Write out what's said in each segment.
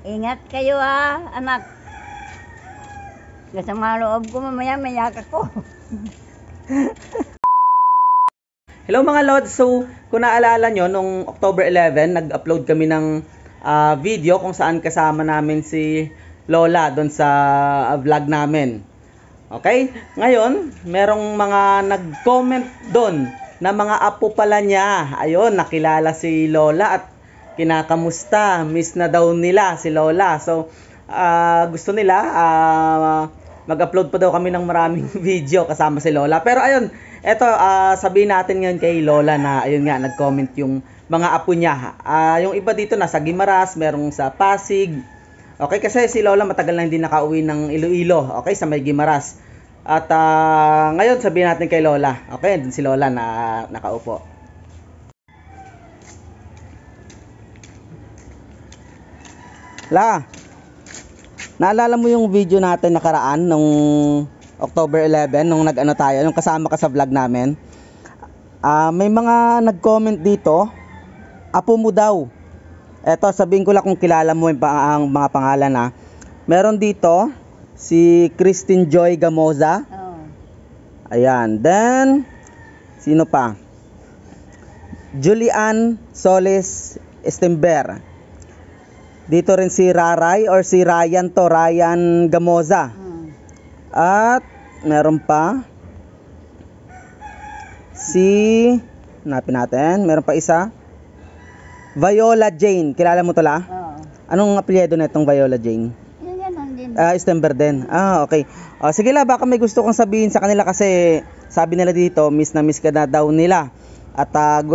Ingat kayo anak. Kasama loob ko mamaya mayak ako. Hello mga Lods, so kung naalala nyo, nung October 11, nag-upload kami ng video kung saan kasama namin si Lola doon sa vlog namin. Okay? Ngayon, merong mga nag-comment doon na mga apo pala niya. Ayun, nakilala si Lola at kinakamusta. Miss na daw nila si Lola. So, gusto nila mag-upload pa daw kami ng maraming video kasama si Lola. Pero ayun, eto sabihin natin ngayon kay Lola na ayun nga, nag-comment yung mga apo niya. Yung iba dito nasa Guimaras, merong sa Pasig. Okay, kasi si Lola matagal na hindi nakauwi ng Iloilo. Okay, sa may Guimaras. At ngayon sabihin natin kay Lola. Okay, si Lola na nakaupo. La, naalala mo yung video natin nakaraan nung October 11 nung nag-ano tayo, nung kasama ka sa vlog namin? May mga nag-comment dito, apo mo daw. Eto, sabihin ko lang kung kilala mo ang mga pangalan Meron dito si Christine Joy Gamoza. Oh. Ayan. Then sino pa? Julian Solis Estember. Dito rin si Raray or si Ryan to, Ryan Gamoza. At meron pa hanapin natin, meron pa isa, Viola Jane. Kilala mo to la? Oo. Anong apelyido na itong Viola Jane? Yan din. Estember din. Okay. Sige la, baka may gusto kong sabihin sa kanila kasi sabi nila dito, miss na miss ka na daw nila. At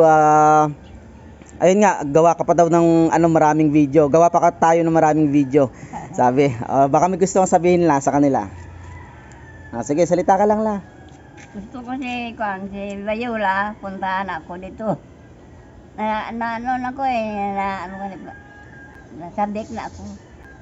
ayun nga, gawa ka pa daw ng maraming video. Gawa pa tayo ng maraming video. Sabi, baka may gusto kong sabihin lang sa kanila. Sige, salita ka lang la. Gusto ko si Viola, puntahan ako dito. Nasabik na ako.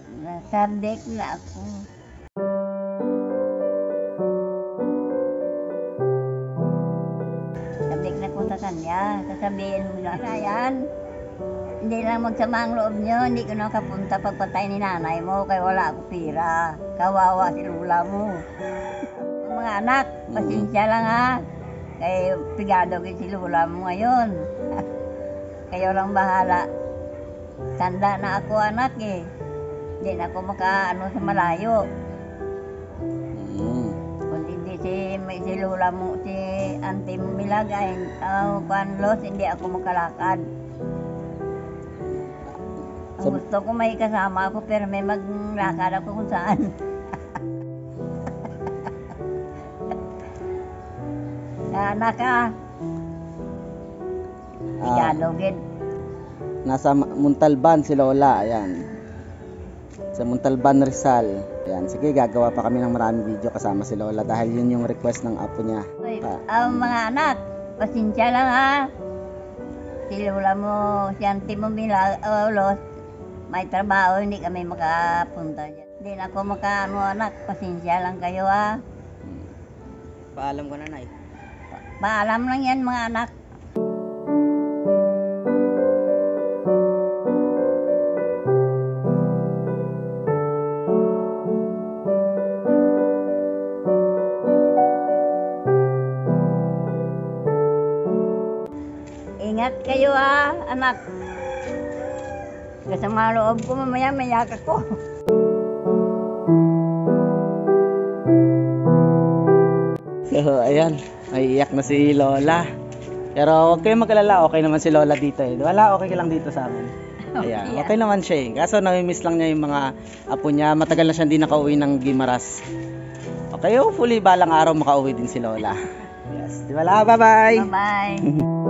Sabik na ko sa kanya. Sasabihin mo na, yan. Hindi lang magsama ang loob nyo. Hindi ko nakapunta pagpatay ni nanay mo. Kaya wala ako pira. Kawawa si lula mo. Mga anak, pasensya lang Kaya pigado kayo si lula mo ngayon. Kayo lang bahala. Tanda na ako anak Hindi na ako makaano sa malayo. Kung hindi si lula mo, si auntie mo milagay, Panlos, hindi ako makalakad. Ang gusto ko may kasama ako pero may maglakad ako kung saan. Anak Igalogin. Nasa Montalban si Lola, ayan. Sa Montalban, Rizal. Ayan, sige, gagawa pa kami ng maraming video kasama si Lola dahil yun yung request ng apo niya. Mga anak, pasensya lang Si Lola mo, si auntie mo Milalos, may trabaho, hindi kami makapunta dyan. Hindi na ako anak, pasensya lang kayo Paalam ko na, Nay. Paalam lang yan mga anak. Ingat kayo anak. Kasama loob ko mamaya mayak ako. So, ayan. Maiiyak na si Lola. Pero huwag kayong mag-alala, okay naman si Lola dito Wala, okay lang dito sa amin. Ayan, okay naman siya Kaso nami-miss lang niya yung mga apo niya. Matagal na siya hindi nakauwi ng Guimaras. Okay, hopefully balang araw makauwi din si Lola. Yes, di ba la? Bye-bye! Bye-bye!